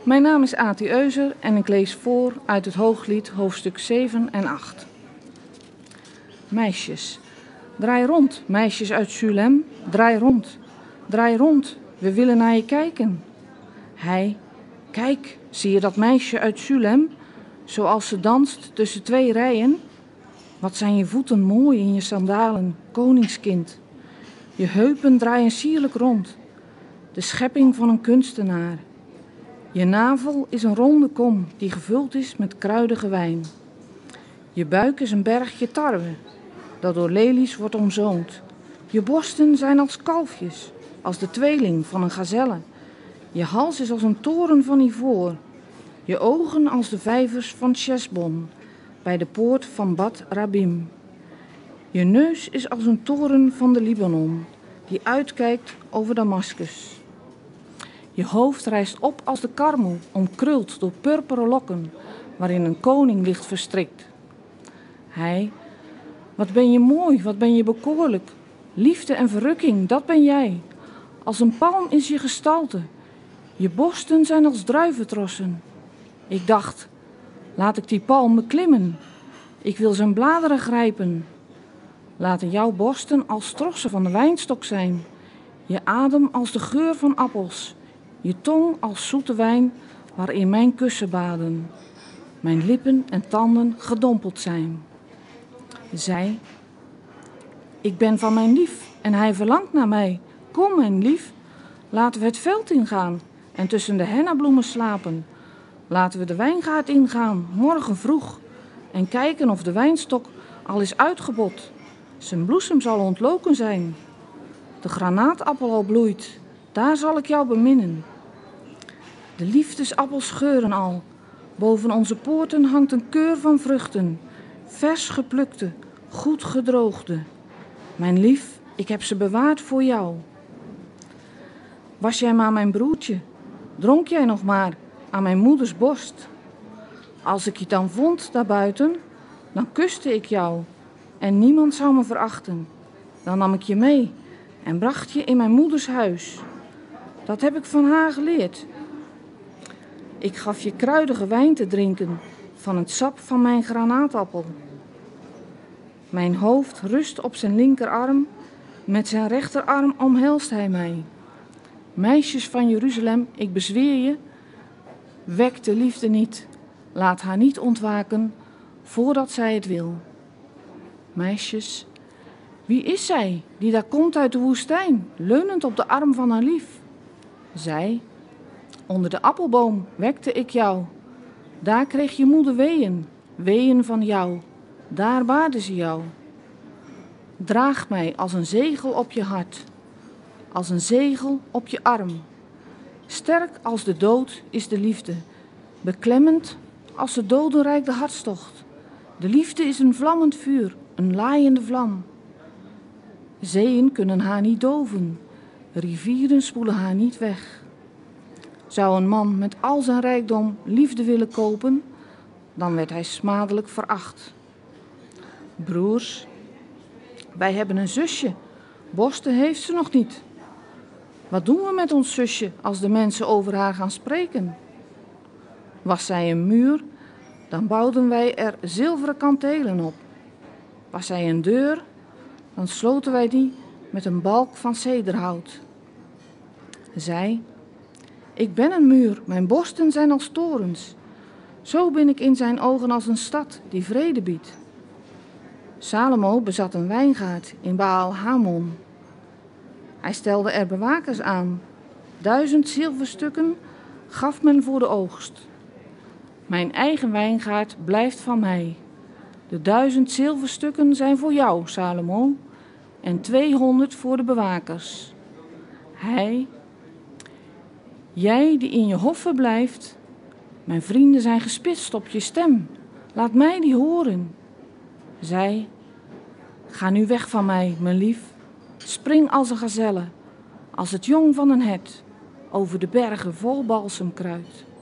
Mijn naam is Ati Euser en ik lees voor uit het Hooglied hoofdstuk 7 en 8. Meisjes, draai rond, meisjes uit Sulem, draai rond, we willen naar je kijken. Hij, kijk, zie je dat meisje uit Sulem, zoals ze danst tussen twee rijen? Wat zijn je voeten mooi in je sandalen, koningskind. Je heupen draaien sierlijk rond, de schepping van een kunstenaar. Je navel is een ronde kom die gevuld is met kruidige wijn. Je buik is een bergje tarwe, dat door lelies wordt omzoomd. Je borsten zijn als kalfjes, als de tweeling van een gazelle. Je hals is als een toren van ivoor. Je ogen als de vijvers van Chesbon, bij de poort van Bad Rabim. Je neus is als een toren van de Libanon, die uitkijkt over Damaskus. Je hoofd rijst op als de karmel, omkruld door purperen lokken, waarin een koning ligt verstrikt. Hij, wat ben je mooi, wat ben je bekoorlijk. Liefde en verrukking, dat ben jij. Als een palm is je gestalte. Je borsten zijn als druiventrossen. Ik dacht, laat ik die palm beklimmen. Ik wil zijn bladeren grijpen. Laten jouw borsten als trossen van de wijnstok zijn. Je adem als de geur van appels. Je tong als zoete wijn waarin mijn kussen baden. Mijn lippen en tanden gedompeld zijn. Zij, ik ben van mijn lief en hij verlangt naar mij. Kom, mijn lief, laten we het veld ingaan en tussen de hennabloemen slapen. Laten we de wijngaard ingaan, morgen vroeg, en kijken of de wijnstok al is uitgebot. Zijn bloesem zal ontloken zijn. De granaatappel al bloeit, daar zal ik jou beminnen. De liefdesappels geuren al. Boven onze poorten hangt een keur van vruchten, vers geplukte, goed gedroogde. Mijn lief, ik heb ze bewaard voor jou. Was jij maar mijn broertje, dronk jij nog maar aan mijn moeders borst. Als ik je dan vond daarbuiten, dan kuste ik jou en niemand zou me verachten. Dan nam ik je mee en bracht je in mijn moeders huis. Dat heb ik van haar geleerd. Ik gaf je kruidige wijn te drinken van het sap van mijn granaatappel. Mijn hoofd rust op zijn linkerarm, met zijn rechterarm omhelst hij mij. Meisjes van Jeruzalem, ik bezweer je, wek de liefde niet, laat haar niet ontwaken voordat zij het wil. Meisjes, wie is zij die daar komt uit de woestijn, leunend op de arm van haar lief? Zij, onder de appelboom wekte ik jou, daar kreeg je moeder weeën van jou, daar baarde ze jou. Draag mij als een zegel op je hart, als een zegel op je arm. Sterk als de dood is de liefde, beklemmend als de dodenrijk de hartstocht. De liefde is een vlammend vuur, een laaiende vlam. Zeeën kunnen haar niet doven, rivieren spoelen haar niet weg. Zou een man met al zijn rijkdom liefde willen kopen, dan werd hij smadelijk veracht. Broers, wij hebben een zusje, borsten heeft ze nog niet. Wat doen we met ons zusje als de mensen over haar gaan spreken? Was zij een muur, dan bouwden wij er zilveren kantelen op. Was zij een deur, dan sloten wij die met een balk van cederhout. Zij, ik ben een muur, mijn borsten zijn als torens. Zo ben ik in zijn ogen als een stad die vrede biedt. Salomo bezat een wijngaard in Baal Hamon. Hij stelde er bewakers aan. 1000 zilverstukken gaf men voor de oogst. Mijn eigen wijngaard blijft van mij. De 1000 zilverstukken zijn voor jou, Salomo, en 200 voor de bewakers. Hij, jij die in je hof verblijft, mijn vrienden zijn gespitst op je stem. Laat mij die horen. Zij, ga nu weg van mij, mijn lief. Spring als een gazelle, als het jong van een hert, over de bergen vol balsemkruid.